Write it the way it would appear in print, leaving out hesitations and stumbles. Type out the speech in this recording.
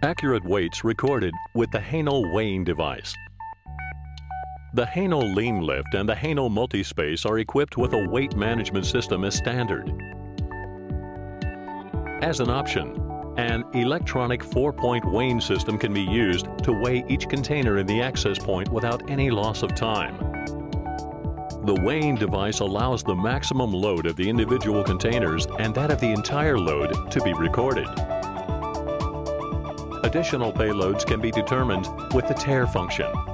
Accurate weights recorded with the HANEL weighing device. The HANEL LEAN Lift and the HANEL Multispace are equipped with a weight management system as standard. As an option, an electronic 4-point weighing system can be used to weigh each container in the access point without any loss of time. The weighing device allows the maximum load of the individual containers and that of the entire load to be recorded. Additional payloads can be determined with the tare function.